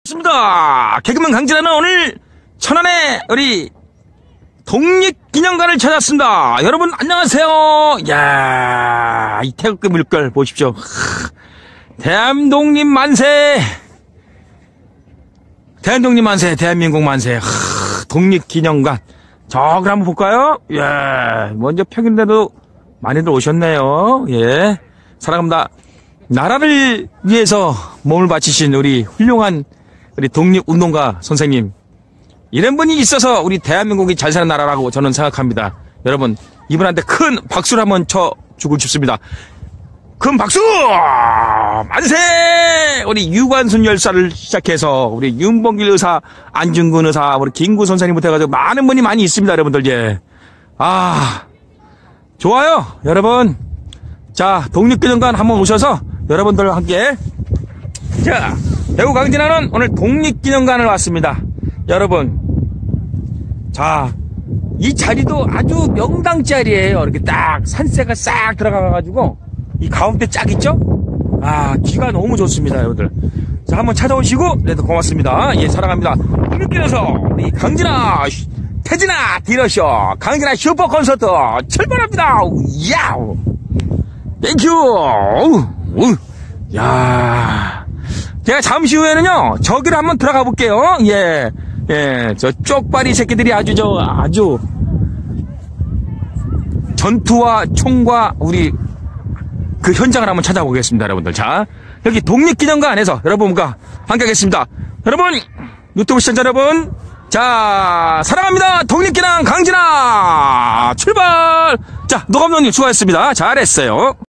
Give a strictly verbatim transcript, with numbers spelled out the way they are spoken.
반갑습니다. 개그맨 강진아는 오늘 천안에 우리 독립기념관을 찾았습니다. 여러분 안녕하세요. 이야, 이 태극기 물결 보십시오. 대한독립 만세. 대한독립 만세. 대한민국 만세. 하, 독립기념관. 저걸 한번 볼까요? 예, 먼저 평일인데도 많이들 오셨네요. 예, 사랑합니다. 나라를 위해서 몸을 바치신 우리 훌륭한 우리 독립운동가 선생님, 이런 분이 있어서 우리 대한민국이 잘 사는 나라라고 저는 생각합니다. 여러분, 이분한테 큰 박수를 한번 쳐주고 싶습니다. 큰 박수! 만세! 우리 유관순 열사를 시작해서 우리 윤봉길 의사, 안중근 의사, 우리 김구 선생님부터 해가지고 많은 분이 많이 있습니다, 여러분들. 예. 아, 좋아요, 여러분. 자, 독립기념관 한번 오셔서 여러분들과 함께. 자, 배우 강진아는 오늘 독립기념관을 왔습니다. 여러분, 자, 이 자리도 아주 명당 자리예요. 이렇게 딱 산세가 싹 들어가가지고 이 가운데 짝 있죠? 아, 귀가 너무 좋습니다, 여러분들. 자, 한번 찾아오시고, 네, 고맙습니다. 예, 사랑합니다. 독립기념에서 우리 강진아, 태진아, 디너쇼, 강진아 슈퍼 콘서트 출발합니다. 야우! 땡큐! 어우, 어우, 야, 제가 잠시 후에는요, 저기를 한번 들어가 볼게요. 예, 예, 저 쪽발이 새끼들이 아주, 저, 아주, 전투와 총과 우리, 그 현장을 한번 찾아보겠습니다, 여러분들. 자, 여기 독립기념관 안에서 여러분과 함께 하겠습니다. 여러분, 유튜브 시청자 여러분, 자, 사랑합니다. 독립기념 강진아! 출발! 자, 노감독님 수고하셨습니다. 잘했어요.